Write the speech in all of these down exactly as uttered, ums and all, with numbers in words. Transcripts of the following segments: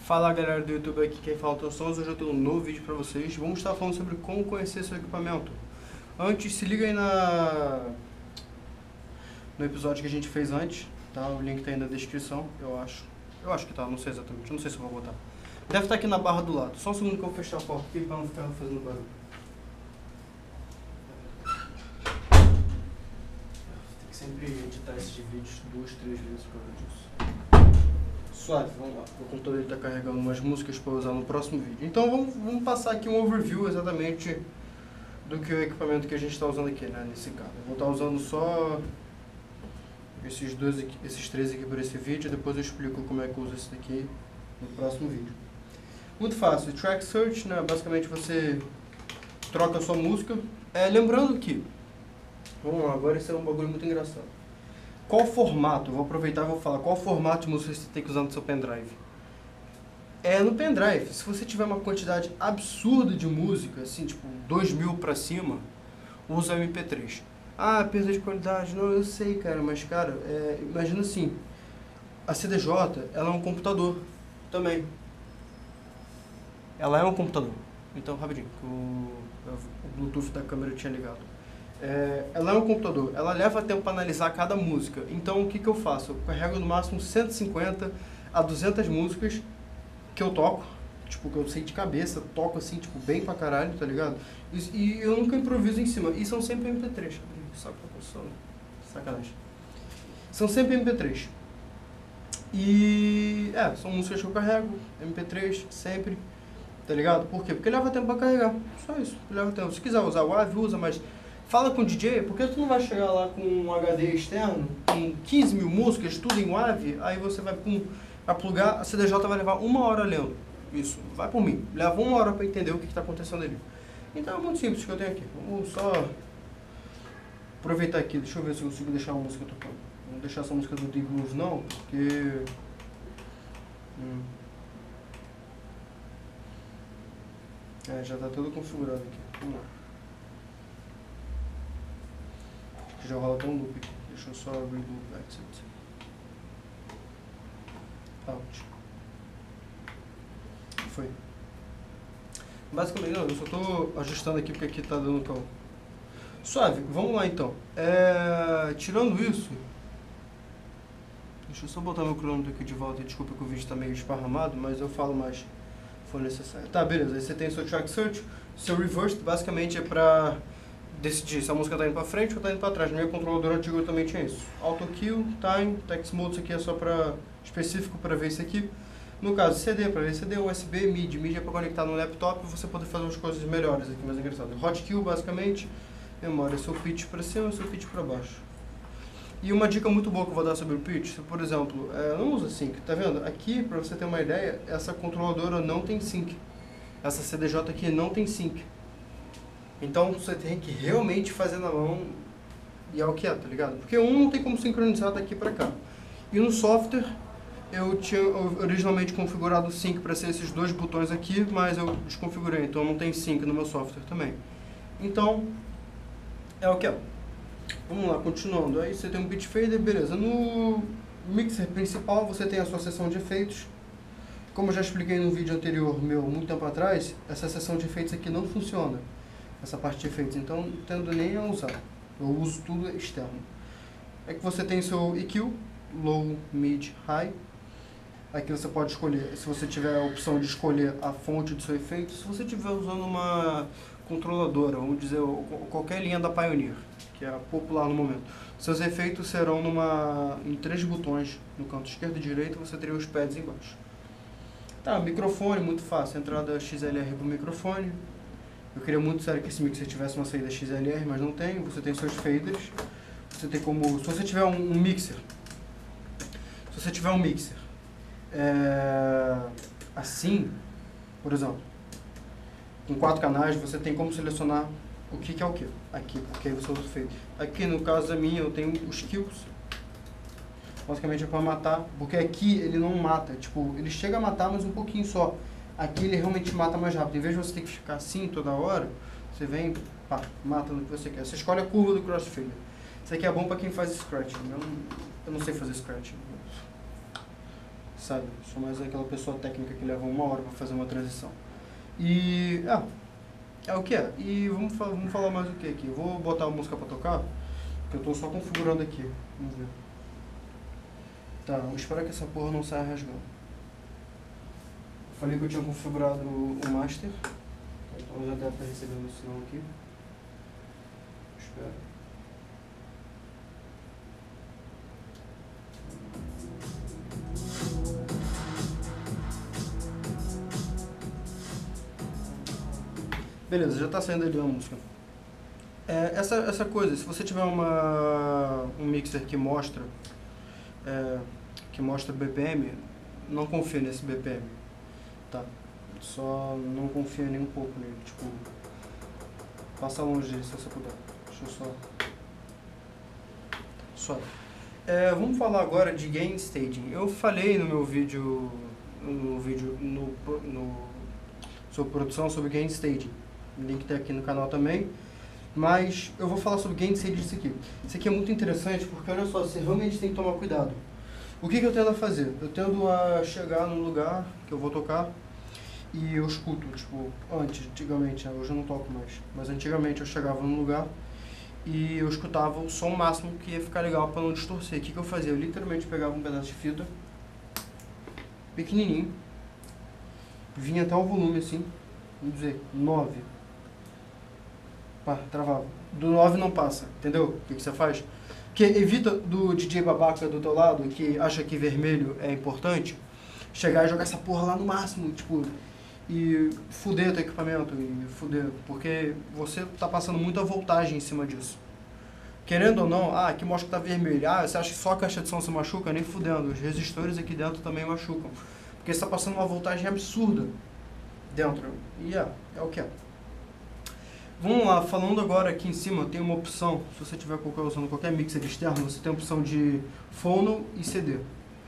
Fala galera do YouTube, aqui quem fala é o Souza. Hoje eu tenho um novo vídeo pra vocês. Vamos estar falando sobre como conhecer seu equipamento. Antes, se liga aí na... no episódio que a gente fez antes, tá? O link tá aí na descrição, eu acho. Eu acho que tá, não sei exatamente, não sei se eu vou botar. Deve estar aqui na barra do lado. Só um segundo que eu vou fechar a porta aqui pra não ficar fazendo barulho. Tem que sempre editar esses vídeos duas, três vezes por causa disso. Suave, vamos lá. O computador está carregando umas músicas para usar no próximo vídeo. Então vamos, vamos passar aqui um overview exatamente do que o equipamento que a gente está usando aqui, né, nesse caso. Eu vou estar usando só esses, dois aqui, esses três aqui por esse vídeo, depois eu explico como é que eu uso esse daqui no próximo vídeo. Muito fácil, Track Search, né, basicamente você troca a sua música. É, lembrando que, vamos lá, agora esse é um bagulho muito engraçado. Qual formato? Vou aproveitar e vou falar. Qual formato de música você tem que usar no seu pendrive? É no pendrive. Se você tiver uma quantidade absurda de música, assim, tipo dois mil pra cima, usa M P três. Ah, perda de qualidade. Não, eu sei, cara, mas, cara, é, imagina assim. A C D J, ela é um computador também. Ela é um computador. Então, rapidinho, que o, o Bluetooth da câmera tinha ligado. É, ela é um computador, ela leva tempo para analisar cada música. Então o que, que eu faço? Eu carrego no máximo cento e cinquenta a duzentas músicas que eu toco, tipo, que eu sei de cabeça, toco assim, tipo, bem pra caralho, tá ligado? E, e eu nunca improviso em cima, e são sempre M P três, só pra pessoa, sacanagem. São sempre M P três. E, é, são músicas que eu carrego, M P três, sempre, tá ligado? Por quê? Porque leva tempo pra carregar, só isso, leva tempo. Se quiser usar o A V, usa, mas... Fala com o D J, porque tu não vai chegar lá com um H D externo, com quinze mil músicas, tudo em WAV, aí você vai, pum, vai plugar, a C D J vai levar uma hora lendo. Isso, vai por mim. Leva uma hora para entender o que está acontecendo ali. Então é muito simples o que eu tenho aqui. Vamos só aproveitar aqui, deixa eu ver se eu consigo deixar a música tocando. Não vou deixar essa música do The Groove não, porque... Hum. É, já está tudo configurado aqui. Vamos lá. Já rola até um loop aqui. Deixa eu só reloop exit. Out. Foi. Basicamente, não, eu só tô ajustando aqui porque aqui tá dando cal. Suave, vamos lá então. É, tirando isso, deixa eu só botar meu cronômetro aqui de volta. Desculpa que o vídeo tá meio esparramado, mas eu falo mais se for necessário. Tá, beleza. Aí você tem seu track search. Seu reverse basicamente é pra decidir se a música está indo para frente ou está indo para trás. Na minha controladora antiga eu também tinha isso. Auto Kill, Time, Text Mode, isso aqui é só para específico para ver isso aqui. No caso, C D para ver C D, U S B, M I D. M I D é para conectar no laptop e você poder fazer umas coisas melhores aqui, mais engraçadas. Hot Kill, basicamente, memória, seu pitch para cima e seu pitch para baixo. E uma dica muito boa que eu vou dar sobre o pitch, se, por exemplo, é, não usa sync, tá vendo? Aqui, para você ter uma ideia, essa controladora não tem sync. Essa C D J aqui não tem sync. Então você tem que realmente fazer na mão e é o que é, tá ligado? Porque um não tem como sincronizar daqui pra cá. E no software eu tinha originalmente configurado o sync para ser esses dois botões aqui, mas eu desconfigurei, então não tem sync no meu software também. Então é o que é. Vamos lá, continuando. Aí você tem um pitch fader, beleza. No mixer principal você tem a sua seção de efeitos. Como eu já expliquei no vídeo anterior meu, muito tempo atrás, essa seção de efeitos aqui não funciona. Essa parte de efeitos, então não tendo nem a usar. Eu uso tudo externo. É que você tem seu E Q, Low, Mid, High. Aqui você pode escolher, se você tiver a opção de escolher a fonte do seu efeito, se você estiver usando uma controladora, vamos dizer, qualquer linha da Pioneer, que é a popular no momento, seus efeitos serão numa, em três botões, no canto esquerdo e direito, você teria os pads embaixo. Tá, microfone, muito fácil, entrada X L R para o microfone. Eu queria muito sério que esse mixer tivesse uma saída X L R, mas não tem. Você tem seus faders. Você tem como... Se você tiver um, um mixer... Se você tiver um mixer... É, assim, por exemplo, com quatro canais, você tem como selecionar o que, que é o que. Aqui, porque aí você usa o fader. Aqui, no caso da minha, eu tenho os kills. Basicamente é para matar, porque aqui ele não mata. Tipo, ele chega a matar, mas um pouquinho só. Aqui ele realmente mata mais rápido. Em vez de você ter que ficar assim toda hora, você vem, pá, mata no que você quer. Você escolhe a curva do crossfader. Isso aqui é bom pra quem faz scratching. Eu não, eu não sei fazer scratching. sabe? Sou mais aquela pessoa técnica que leva uma hora para fazer uma transição. E, ah, é o que é. E vamos, fa vamos falar mais o que aqui. Eu vou botar a música para tocar, porque eu tô só configurando aqui. Vamos ver. Tá, vou esperar que essa porra não saia rasgando. Falei que eu tinha configurado o master. Então já deve estar recebendo o sinal aqui. Espera. Beleza, já está saindo ali a música. É, essa, essa coisa, se você tiver uma, um mixer que mostra, é, que mostra B P M, não confia nesse B P M, tá? Só não confia nem um pouco nele, tipo, passa longe dele se você puder. Deixa eu só... Só. É, vamos falar agora de gain staging. Eu falei no meu vídeo, no vídeo no, no, sobre produção, sobre gain staging. O link tá aqui no canal também. Mas eu vou falar sobre gain staging disso aqui. Isso aqui é muito interessante porque, olha só, você realmente tem que tomar cuidado. O que, que eu tendo a fazer? Eu tendo a chegar num lugar que eu vou tocar e eu escuto, tipo, antes, antigamente, hoje eu não toco mais, mas antigamente eu chegava num lugar e eu escutava o som máximo que ia ficar legal para não distorcer. O que, que eu fazia? Eu literalmente pegava um pedaço de fita, pequenininho, vinha até o volume assim, vamos dizer, nove. Pá, travava. Do nove não passa, entendeu? O que, que você faz? Que evita do D J babaca do teu lado, que acha que vermelho é importante, chegar e jogar essa porra lá no máximo, tipo, e fuder teu equipamento, e fuder, porque você tá passando muita voltagem em cima disso. Querendo ou não, ah, aqui mostra que tá vermelho, ah, você acha que só a caixa de som se machuca? Nem fudendo, os resistores aqui dentro também machucam, porque você tá passando uma voltagem absurda dentro, e é, é o que é. Vamos lá, falando agora aqui em cima, tem uma opção, se você estiver usando qualquer mixer externo, você tem a opção de phono e C D.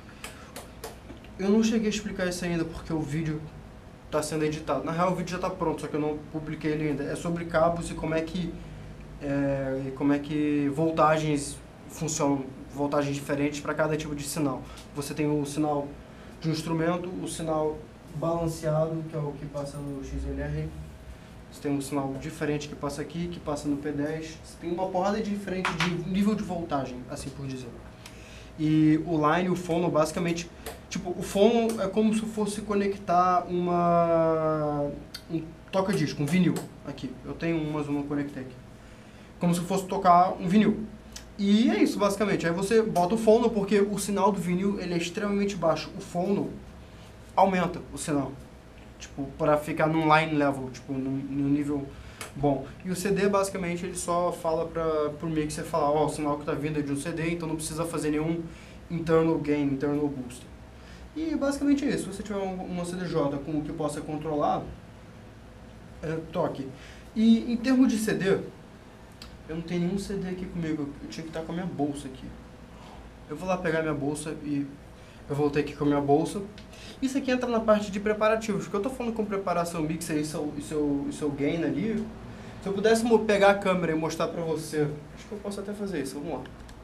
Eu não cheguei a explicar isso ainda porque o vídeo está sendo editado. Na real o vídeo já está pronto, só que eu não publiquei ele ainda. É sobre cabos e como é que, é, como é que voltagens funcionam, voltagens diferentes para cada tipo de sinal. Você tem o sinal de um instrumento, o sinal balanceado, que é o que passa no X L R. Você tem um sinal diferente que passa aqui, que passa no P dez. Você tem uma porrada diferente de nível de voltagem, assim por dizer. E o line, o fono, basicamente, tipo, o fono é como se fosse conectar uma, um toca-disco, um vinil, aqui. Eu tenho um, mas eu não conectei aqui. Como se fosse tocar um vinil. E é isso, basicamente. Aí você bota o fono, porque o sinal do vinil, ele é extremamente baixo. O fono aumenta o sinal. Tipo, para ficar num line level, tipo, num, num nível bom. E o C D, basicamente, ele só fala para pro mixer falar, ó, oh, o sinal que tá vindo é de um C D, então não precisa fazer nenhum internal gain, internal booster. E basicamente é isso. Se você tiver uma C D J com o que possa controlar, é, toque. E em termos de C D, eu não tenho nenhum C D aqui comigo, eu tinha que estar com a minha bolsa aqui. Eu vou lá pegar minha bolsa e eu voltei aqui com a minha bolsa. Isso aqui entra na parte de preparativos, porque eu tô falando com preparação mixer e seu, e seu, e seu gain ali. Se eu pudesse pegar a câmera e mostrar pra você, acho que eu posso até fazer isso, vamos lá.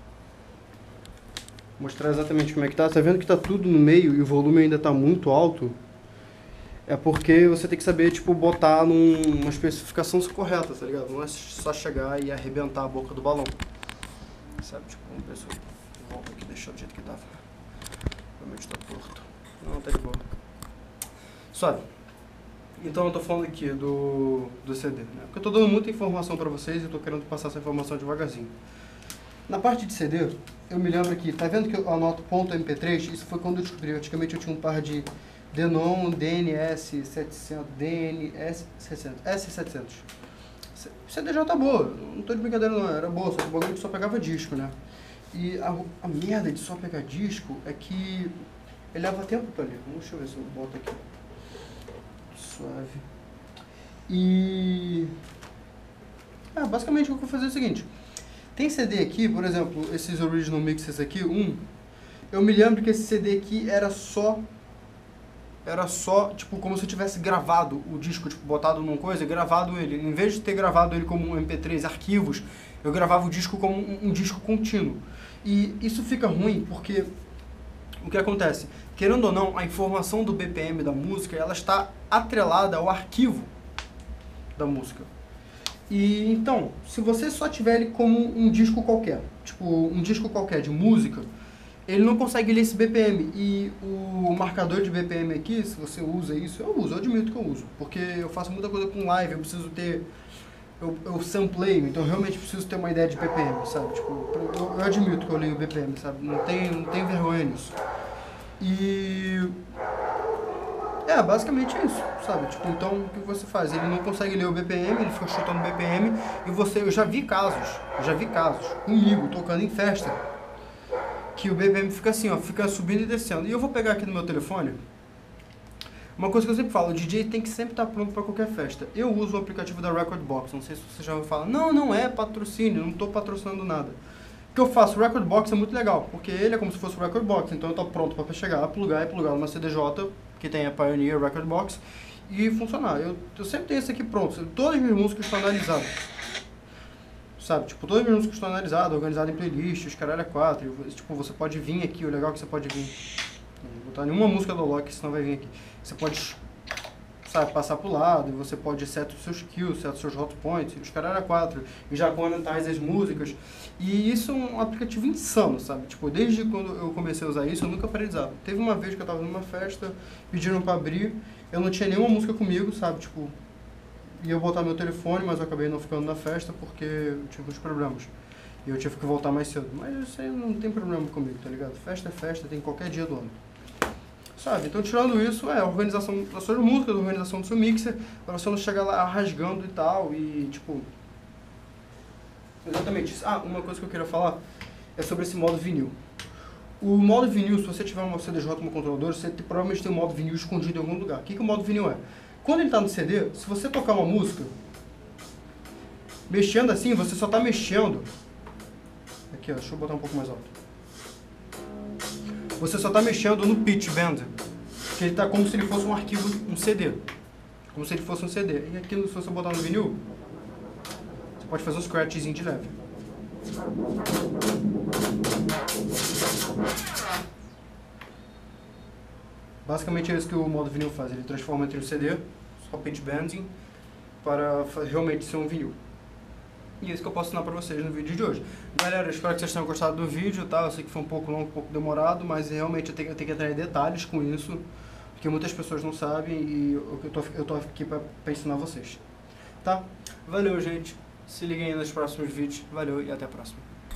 Mostrar exatamente como é que tá. Tá vendo que tá tudo no meio e o volume ainda tá muito alto? É porque você tem que saber, tipo, botar numa especificação correta, tá ligado? Não é só chegar e arrebentar a boca do balão. Sabe, tipo, uma pessoa volta aqui, deixar do jeito que tava. Realmente tá torto. Não, tá de boa. Suave. Então eu tô falando aqui do, do C D, né? Porque eu tô dando muita informação pra vocês e eu tô querendo passar essa informação devagarzinho. Na parte de C D, eu me lembro aqui, tá vendo que eu anoto ponto M P três? Isso foi quando eu descobri. Antigamente eu tinha um par de Denon D N S setecentos, D N S setecentos, S setecentos. C D já tá boa, não tô de brincadeira não, era boa, só que o bagulho só pegava disco, né? E a, a merda de só pegar disco é que ele leva tempo pra ler. Deixa eu ver se eu boto aqui. Suave. E... Ah, basicamente o que eu vou fazer é o seguinte. Tem C D aqui, por exemplo, esses original mixes aqui, um... Eu me lembro que esse C D aqui era só... Era só, tipo, como se eu tivesse gravado o disco, tipo, botado numa coisa, gravado ele. Em vez de ter gravado ele como um M P três, arquivos, eu gravava o disco como um, um disco contínuo. E isso fica ruim porque o que acontece? Querendo ou não, a informação do B P M da música, ela está atrelada ao arquivo da música. E então, se você só tiver ele como um disco qualquer, tipo um disco qualquer de música, ele não consegue ler esse B P M. E o marcador de B P M aqui, se você usa isso, eu uso, eu admito que eu uso, porque eu faço muita coisa com live, eu preciso ter, eu, eu sampleio, então eu realmente preciso ter uma ideia de B P M, sabe? Tipo, eu, eu admito que eu leio o B P M, sabe? Não tem, não tem vergonha nisso. E é, basicamente é isso, sabe? Tipo, então o que você faz? Ele não consegue ler o B P M, ele fica chutando o B P M, e você, eu já vi casos, eu já vi casos, comigo, tocando em festa, que o B P M fica assim, ó, fica subindo e descendo. E eu vou pegar aqui no meu telefone, uma coisa que eu sempre falo, o D J tem que sempre estar pronto para qualquer festa. Eu uso o aplicativo da Rekordbox, não sei se você já ouviu falar, não, não é patrocínio, não estou patrocinando nada. O que eu faço? O Rekordbox é muito legal, porque ele é como se fosse o Rekordbox, então eu estou pronto para chegar, plugar e plugar numa C D J, que tem a Pioneer Rekordbox, e funcionar. Eu, eu sempre tenho esse aqui pronto, todas as minhas músicas estão analisadas. Sabe, tipo, todas as minhas músicas estão analisadas, organizadas em playlists, caralho é quatro, tipo, você pode vir aqui, o legal é que você pode vir, não vou botar nenhuma música do Loki, senão vai vir aqui. Você pode, sabe, passar pro lado, e você pode set os seus kills, set os seus hot points, os caralho é quatro, e já monetize as músicas, e isso é um aplicativo insano, sabe, tipo, desde quando eu comecei a usar isso, eu nunca parei de usar. Teve uma vez que eu tava numa festa, pediram pra abrir, eu não tinha nenhuma música comigo, sabe, tipo, ia eu botar meu telefone, mas eu acabei não ficando na festa porque eu tive uns problemas. E eu tive que voltar mais cedo. Mas isso aí não tem problema comigo, tá ligado? Festa é festa, tem qualquer dia do ano. Sabe? Então, tirando isso, é a organização da sua música, a organização do seu mixer, para você não chegar lá rasgando e tal, e tipo... Exatamente isso. Ah, uma coisa que eu queria falar é sobre esse modo vinil. O modo vinil, se você tiver uma C D J como controlador, você tem, provavelmente tem um modo vinil escondido em algum lugar. O que, que o modo vinil é? Quando ele está no C D, se você tocar uma música, mexendo assim, você só está mexendo. Aqui, ó, deixa eu botar um pouco mais alto. Você só está mexendo no pitch bend, que ele está como se ele fosse um arquivo, um C D. Como se ele fosse um C D. E aqui, se você botar no vinil, você pode fazer um scratchzinho de leve. Basicamente é isso que o modo vinil faz, ele transforma entre um C D, só pitch bending, para realmente ser um vinil. E é isso que eu posso ensinar para vocês no vídeo de hoje. Galera, eu espero que vocês tenham gostado do vídeo, tá? Eu sei que foi um pouco longo, um pouco demorado, mas realmente eu tenho, eu tenho que entrar em detalhes com isso, porque muitas pessoas não sabem e eu, eu, tô, eu tô aqui para ensinar vocês. Tá? Valeu, gente. Se liguem aí nos próximos vídeos. Valeu e até a próxima.